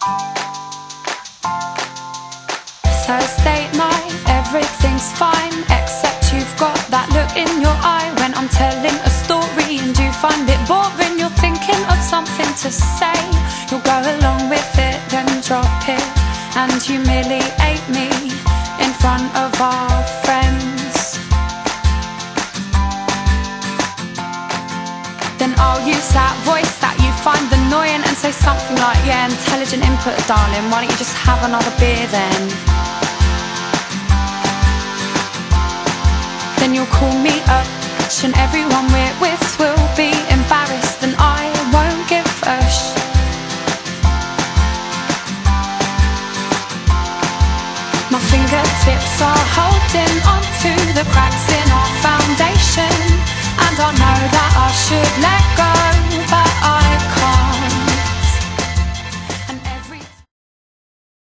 Thursday night, everything's fine, except you've got that look in your eye when I'm telling a story and you find it boring. You're thinking of something to say, you'll go along with it, then drop it and humiliate me in front of our friends. Then I'll use that voice that you find annoying and say something like, yeah, intelligent input, darling, why don't you just have another beer then? Then you'll call me up, and everyone we're with will be embarrassed, and I won't give a sh. My fingertips are holding onto the cracks in our foundation, and I know that I should let go.